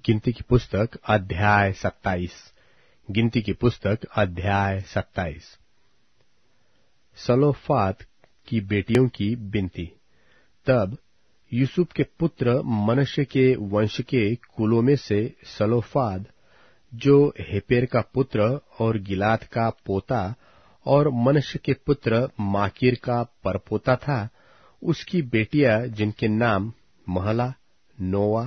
गिनती की पुस्तक अध्याय 27। गिनती की पुस्तक अध्याय 27। सलोफाद की बेटियों की बिनती। तब यूसुफ के पुत्र मनश्शे के वंश के कुलों में से सलोफाद, जो हेपेर का पुत्र और गिलाद का पोता और मनश्शे के पुत्र माकीर का परपोता था, उसकी बेटियां जिनके नाम महला, नोआ,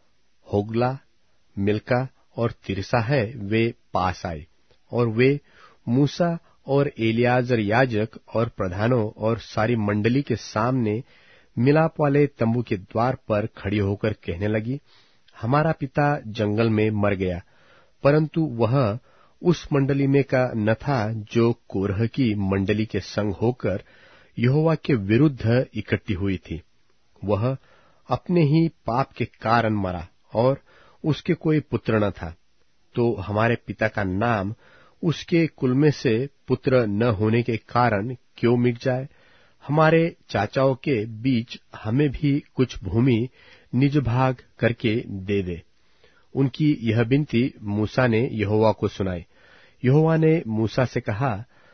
होगला, मिल्का और तिरसा है, वे पास आए। और वे मूसा और एलियाजर याजक और प्रधानों और सारी मंडली के सामने मिलाप वाले तंबू के द्वार पर खड़ी होकर कहने लगी, हमारा पिता जंगल में मर गया। परंतु वह उस मंडली में का न था जो कोरह की मंडली के संग होकर यहोवा के विरुद्ध इकट्ठी हुई थी। वह अपने ही पाप के कारण मरा और उसके कोई पुत्र न था। तो हमारे पिता का नाम उसके कुल में से पुत्र न होने के कारण क्यों मिट जाए? हमारे चाचाओं के बीच हमें भी कुछ भूमि निज भाग करके दे दे। उनकी यह विनती मूसा ने यहोवा को सुनाई। यहोवा ने मूसा से कहा,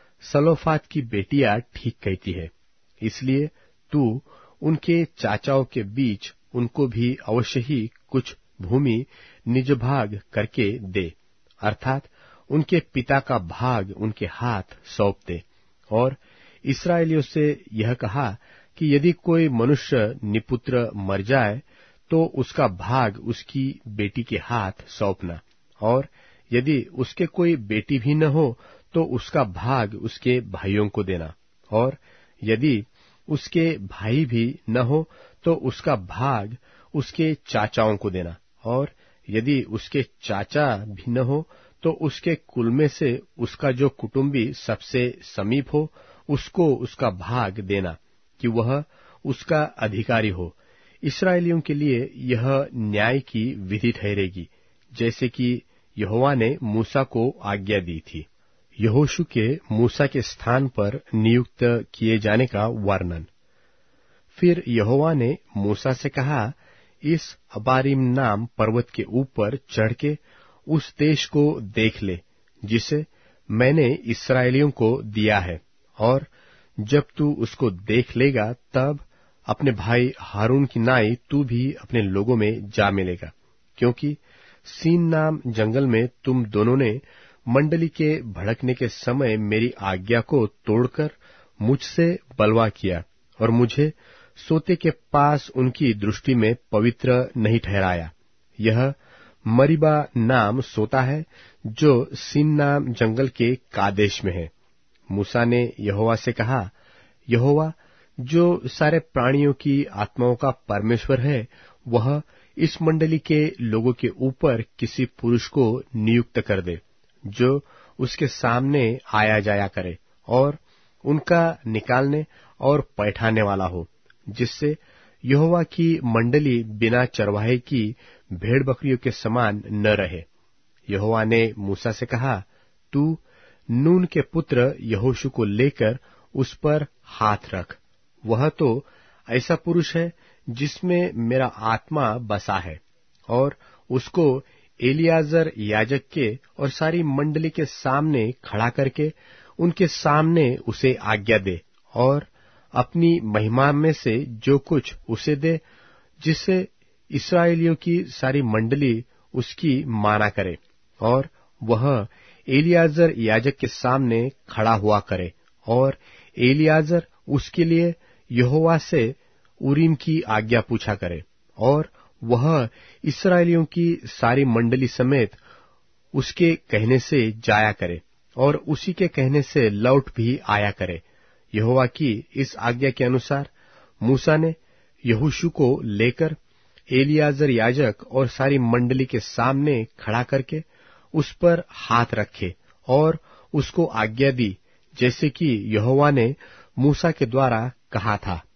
सलोफाद की बेटियां ठीक कहती है, इसलिए तू उनके चाचाओं के बीच उनको भी अवश्य ही कुछ भूमि निज भाग करके दे, अर्थात उनके पिता का भाग उनके हाथ सौंप दे। और इस्राएलियों से यह कहा कि यदि कोई मनुष्य निपुत्र मर जाए तो उसका भाग उसकी बेटी के हाथ सौंपना, और यदि उसके कोई बेटी भी न हो तो उसका भाग उसके भाइयों को देना, और यदि उसके भाई भी न हो तो उसका भाग उसके चाचाओं को देना, और यदि उसके चाचा भी न हो तो उसके कुल में से उसका जो कुटुंबी सबसे समीप हो उसको उसका भाग देना, कि वह उसका अधिकारी हो। इस्राएलियों के लिए यह न्याय की विधि ठहरेगी, जैसे कि यहोवा ने मूसा को आज्ञा दी थी। यहोशू के मूसा के स्थान पर नियुक्त किए जाने का वर्णन। फिर यहोवा ने मूसा से कहा, इस अबारीम नाम पर्वत के ऊपर चढ़ के उस देश को देख ले जिसे मैंने इस्राएलियों को दिया है, और जब तू उसको देख लेगा तब अपने भाई हारून की नाई तू भी अपने लोगों में जा मिलेगा, क्योंकि सीन नाम जंगल में तुम दोनों ने मंडली के भड़कने के समय मेरी आज्ञा को तोड़कर मुझसे बलवा किया और मुझे सोते के पास उनकी दृष्टि में पवित्र नहीं ठहराया। यह मरीबा नाम सोता है जो सीन नाम जंगल के कादेश में है। मूसा ने यहोवा से कहा, यहोवा जो सारे प्राणियों की आत्माओं का परमेश्वर है, वह इस मंडली के लोगों के ऊपर किसी पुरुष को नियुक्त कर दे जो उसके सामने आया जाया करे और उनका निकालने और पैठाने वाला हो, जिससे यहोवा की मंडली बिना चरवाहे की भेड़ बकरियों के समान न रहे। यहोवा ने मूसा से कहा, तू नून के पुत्र यहोशू को लेकर उस पर हाथ रख। वह तो ऐसा पुरुष है जिसमें मेरा आत्मा बसा है, और उसको एलियाजर याजक के और सारी मंडली के सामने खड़ा करके उनके सामने उसे आज्ञा दे, और अपनी महिमा में से जो कुछ उसे दे, जिससे इस्राएलियों की सारी मंडली उसकी माना करे, और वह एलियाजर याजक के सामने खड़ा हुआ करे, और एलियाजर उसके लिए यहोवा से उरीम की आज्ञा पूछा करे, और वह इस्राएलियों की सारी मंडली समेत उसके कहने से जाया करे और उसी के कहने से लौट भी आया करे। यहोवा की इस आज्ञा के अनुसार मूसा ने यहोशू को लेकर एलियाजर याजक और सारी मंडली के सामने खड़ा करके उस पर हाथ रखे और उसको आज्ञा दी, जैसे कि यहोवा ने मूसा के द्वारा कहा था।